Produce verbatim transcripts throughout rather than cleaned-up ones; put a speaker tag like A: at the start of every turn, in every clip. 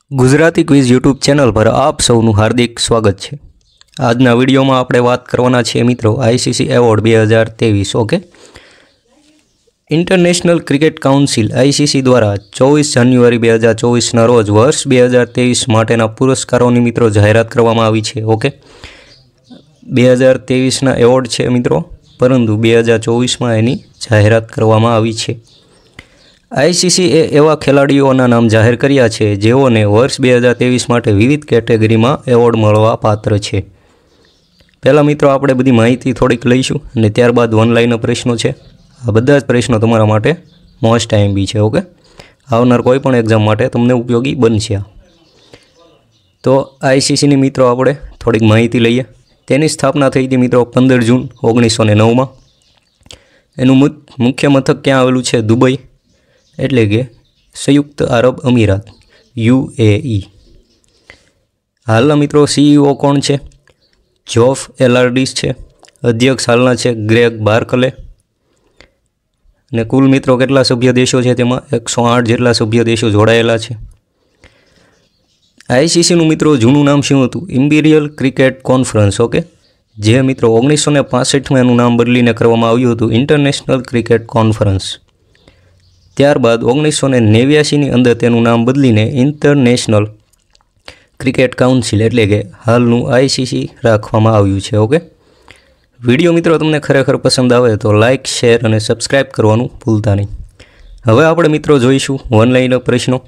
A: Gujarati quiz YouTube channel पर आप सौનું हार्दिक स्वागत है। આજના વિડીયોમાં આપણે વાત કરવાના છીએ મિત્રો આઈસીસી એવોર્ડ બે હજાર ત્રેવીસ। Okay, international cricket council ICC દ્વારા ચોવીસ જાન્યુઆરી બે હજાર ચોવીસના રોજ વર્ષ બે હજાર ત્રેવીસ માટેના પુરસ્કારોની મિત્રો જાહેરાત કરવામાં આવી છે। ઓકે, બે હજાર ત્રેવીસના એવોર્ડ છે મિત્રો, પરંતુ બે હજાર ચોવીસમાં એની જાહેરાત કરવામાં આવી છે। આઈસીસી એ એવા ખેલાડીઓના નામ જાહેર કર્યા છે જેઓને વર્ષ બે હજાર ત્રેવીસ માટે વિવિધ કેટેગરીમાં એવોર્ડ મળવા પાત્ર છે। પહેલાં મિત્રો આપણે બધી માહિતી થોડીક લઈશું અને ત્યારબાદ ઓનલાઈન પ્રશ્નો છે। આ બધા જ પ્રશ્નો તમારા માટે મોસ્ટ આઈએમપી છે। ઓકે, આવનાર કોઈ પણ એક્ઝામ માટે તમને ઉપયોગી બનશે। તો આઈસીસીની મિત્રો આપણે થોડીક માહિતી લઈએ। તેની સ્થાપના થઈ હતી મિત્રો પંદર જૂન ઓગણીસો ને નવમાં। એનું મુખ્ય મથક ક્યાં આવેલું છે? દુબઈ, એટલે કે સંયુક્ત આરબ અમીરાત, યુએઈ। હાલના મિત્રો સીઈઓ કોણ છે? જોફ એલાર્ડિસ છે। અધ્યક્ષ હાલના છે ગ્રેગ બાર્કલે। અને કુલ મિત્રો કેટલા સભ્ય દેશો છે? તેમાં એકસો આઠ જેટલા સભ્ય દેશો જોડાયેલા છે। આઈસીસીનું મિત્રો જૂનું નામ શું હતું? Imperial cricket conference. ઓકે, જે મિત્રો ઓગણીસો ને પાસઠમાં એનું નામ બદલીને કરવામાં આવ્યું હતું ઇન્ટરનેશનલ ક્રિકેટ કોન્ફરન્સ। ત્યારબાદ ઓગણીસો ને નેવ્યાસીની અંદર તેનું નામ બદલીને ઇન્ટરનેશનલ ક્રિકેટ કાઉન્સિલ એટલે કે હાલનું આઈસીસી રાખવામાં આવ્યું છે। ઓકે, વિડીયો મિત્રો તમને ખરેખર પસંદ આવે તો લાઇક, શેર અને સબસ્ક્રાઈબ કરવાનું ભૂલતા નહીં। હવે આપણે મિત્રો જોઈશું ઓનલાઈન પ્રશ્નો।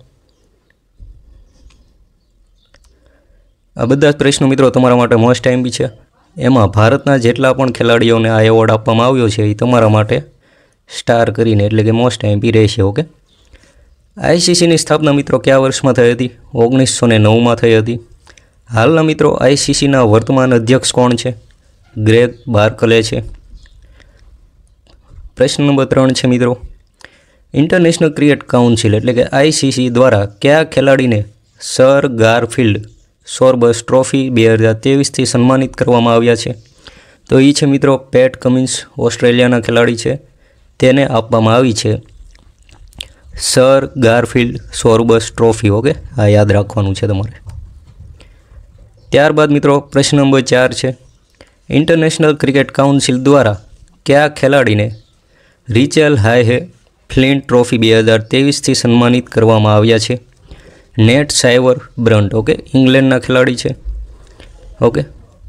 A: આ બધા જ પ્રશ્નો મિત્રો તમારા માટે મોસ્ટ આઈએમપી છે। એમાં ભારતના જેટલા પણ ખેલાડીઓને આ એવોર્ડ આપવામાં આવ્યો છે એ તમારા માટે સ્ટાર કરીને એટલે કે મોસ્ટ આઈએમપી રહેશે। ઓકે, આઈસીસીની સ્થાપના મિત્રો કયા વર્ષમાં થઈ હતી? ઓગણીસો ને નવમાં થઈ હતી। હાલના મિત્રો આઈસીસીના વર્તમાન અધ્યક્ષ કોણ છે? ગ્રેગ બાર્કલે છે। પ્રશ્ન નંબર ત્રણ છે મિત્રો, ઇન્ટરનેશનલ ક્રિકેટ કાઉન્સિલ એટલે કે આઈસીસી દ્વારા કયા ખેલાડીને સર ગારફિલ્ડ સોબર્સ ટ્રોફી બે હજાર ત્રેવીસથી સન્માનિત કરવામાં આવ્યા છે? તો એ છે મિત્રો પેટ કમિન્સ, ઓસ્ટ્રેલિયાના ખેલાડી છે, તેને આપવામાં આવી છે sir Garfield Sobers trophy. Okay, આ યાદ રાખવાનું છે તમારે। ત્યારબાદ મિત્રો પ્રશ્ન નંબર ચાર છે, ઇન્ટરનેશનલ ક્રિકેટ કાઉન્સિલ દ્વારા કયા ખેલાડીને રિચેલ હાયહે ફ્લિન્ટ ટ્રોફી બે હજાર ત્રેવીસથી સન્માનિત કરવામાં આવ્યા છે? નેટ સાયવર બ્રન્ટ, ઓકે, ઇંગ્લેન્ડના ખેલાડી છે। ઓકે,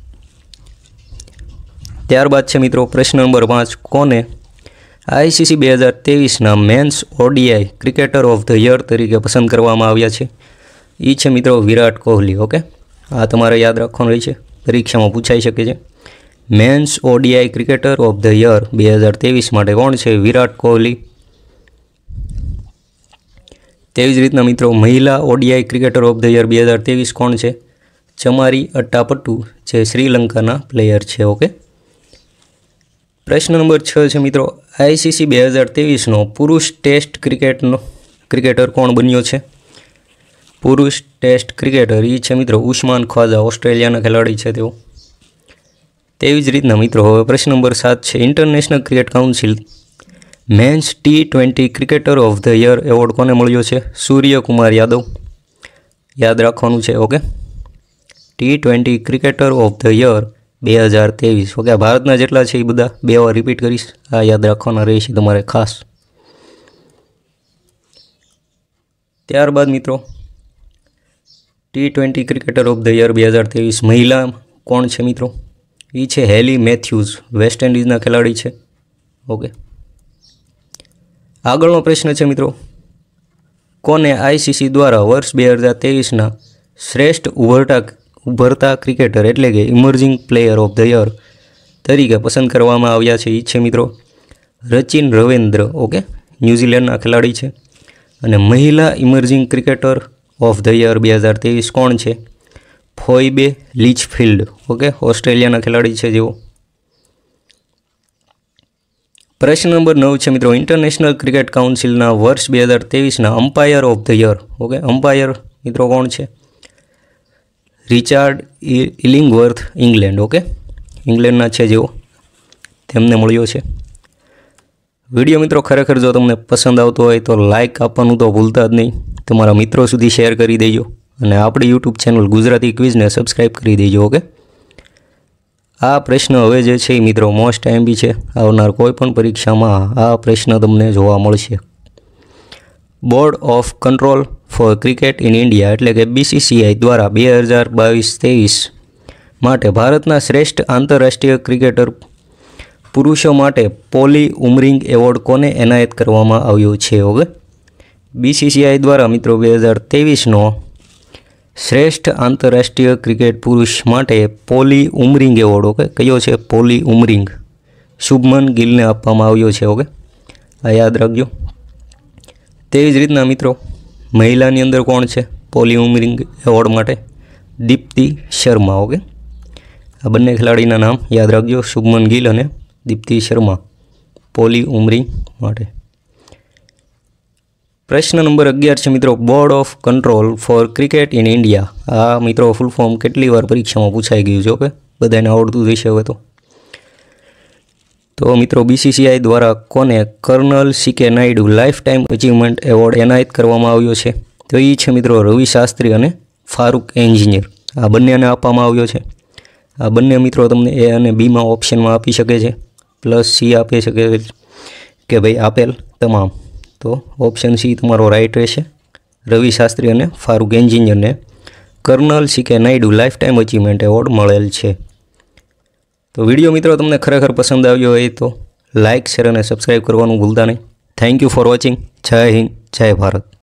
A: ત્યારબાદ છે મિત્રો પ્રશ્ન નંબર પાંચ, કોને આઈસીસી બે હજાર ત્રેવીસના men's ODI cricketer of the year તરીકે પસંદ કરવામાં આવ્યા છે? એ છે મિત્રો વિરાટ કોહલી। ઓકે, આ તમારે યાદ રાખવાનું રહે છે, પરીક્ષામાં પૂછાઈ શકે છે। Men's ODI cricketer of the year બે હજાર ત્રેવીસ માટે કોણ છે? વિરાટ કોહલી। તેવી જ રીતના મિત્રો મહિલા ODI cricketer of the year બે હજાર ત્રેવીસ કોણ છે? ચમારી અટ્ટાપટ્ટુ, જે શ્રીલંકાના પ્લેયર છે। ઓકે, પ્રશ્ન નંબર છ છે મિત્રો, આઈસીસી બે હજાર ત્રેવીસનો પુરુષ ટેસ્ટ ક્રિકેટનો ક્રિકેટર કોણ બન્યો છે? પુરુષ ટેસ્ટ ક્રિકેટર એ છે મિત્રો ઉસ્માન ખ્વાજા, ઓસ્ટ્રેલિયાના ખેલાડી છે તેઓ। તેવી જ રીતના મિત્રો હવે પ્રશ્ન નંબર સાત છે, international cricket council men's T twenty cricketer of the year award કોને મળ્યો છે? સૂર્યકુમાર યાદવ, યાદ રાખવાનું છે। Okay, T twenty cricketer of the year બે હજાર ત્રેવીસ। ઓકે, ભારતના જેટલા છે એ બધા બે વાર રિપીટ કરીશ, આ યાદ રાખવાના રહેશે તમારે ખાસ। ત્યારબાદ મિત્રો T twenty cricketer of the year બે હજાર ત્રેવીસ મહિલા કોણ છે મિત્રો? એ છે હેલી મેથ્યુઝ, વેસ્ટ ઇન્ડિઝના ખેલાડી છે। ઓકે, આગળનો પ્રશ્ન છે મિત્રો, કોને આઈસીસી દ્વારા વર્ષ બે હજાર ત્રેવીસના શ્રેષ્ઠ ઉભરતા ઉભરતા ક્રિકેટર એટલે કે emerging player of the year તરીકે પસંદ કરવામાં આવ્યા છે? એ છે મિત્રો રચિન રવિન્દ્ર। ઓકે, ન્યૂઝીલેન્ડના ખેલાડી છે। અને મહિલા emerging cricketer of the year બે હજાર ત્રેવીસ કોણ છે? ફોઇબે લીચફિલ્ડ। ઓકે, ઓસ્ટ્રેલિયાના ખેલાડી છે જેઓ। પ્રશ્ન નંબર નવ છે મિત્રો, ઇન્ટરનેશનલ ક્રિકેટ કાઉન્સિલના વર્ષ બે હજાર ત્રેવીસના umpire of the year okay umpire મિત્રો કોણ છે? Richard Illingworth, England. ઓકે, ઇંગ્લેન્ડના છે જેઓ, તેમને મળ્યો છે। વિડીયો મિત્રો ખરેખર જો તમને પસંદ આવતો હોય તો લાઇક આપવાનું તો ભૂલતા જ નહીં, તમારા મિત્રો સુધી શેર કરી દેજો અને આપણી યુટ્યુબ ચેનલ ગુજરાતી ક્વિઝને સબસ્ક્રાઈબ કરી દેજો. ઓકે, આ પ્રશ્ન હવે જે છે મિત્રો મોસ્ટ આઈએમપી છે. આવનાર કોઈ પણ પરીક્ષામાં આ પ્રશ્ન તમને જોવા મળશે. Board of control for cricket in India એટલે કે બીસીસીઆઈ દ્વારા બે હજાર બાવીસ ત્રેવીસ માટે ભારતના શ્રેષ્ઠ આંતરરાષ્ટ્રીય ક્રિકેટર પુરુષો માટે પોલી ઉમરિંગ એવોર્ડ કોને એનાયત કરવામાં આવ્યો છે? ઓકે, બીસીસીઆઈ દ્વારા મિત્રો બે હજાર ત્રેવીસનો શ્રેષ્ઠ આંતરરાષ્ટ્રીય ક્રિકેટ પુરુષ માટે પોલી ઉમરિંગ એવોર્ડ ઓકે કયો છે? પોલી ઉમરિંગ શુભમન ગિલને આપવામાં આવ્યો છે. ઓકે, આ યાદ રાખજો. તેવી જ રીતના મિત્રો મહિલાની અંદર કોણ છે પોલી ઉમરિંગ એવોર્ડ માટે? દીપ્તિ શર્મા. ઓકે, આ બંને ખેલાડીના નામ યાદ રાખજો, શુભમન ગિલ અને દીપ્તિ શર્મા, પોલી ઉમરિંગ માટે. પ્રશ્ન નંબર અગિયાર છે મિત્રો, board of control for cricket in India. આ મિત્રો ફૂલ ફોર્મ કેટલી વાર પરીક્ષામાં પૂછાઈ ગયું છે? ઓકે, બધાને આવડતું થશે હવે તો. તો મિત્રો બીસીસીઆઈ દ્વારા કોને colonel CK Naidu lifetime achievement award એનાયત કરવામાં આવ્યો છે? તો એ છે મિત્રો રવિ શાસ્ત્રી અને ફારૂક એન્જિનિયર. આ બંનેને આપવામાં આવ્યો છે. આ બંને મિત્રો તમને એ અને બીમાં ઓપ્શનમાં આપી શકે છે, પ્લસ સી આપી શકે કે ભાઈ આપેલ તમામ. તો ઓપ્શન સી તમારો રાઈટ રહેશે. રવિ શાસ્ત્રી અને ફારૂક એન્જિનિયરને colonel CK Naidu lifetime achievement award મળેલ છે. તો વિડીયો મિત્રો તમને ખરેખર પસંદ આવ્યો હોય તો લાઇક શેર અને સબસ્ક્રાઈબ કરવાનું ભૂલતા નહીં. Thank you for watching. જય હિન્દ, જય ભારત.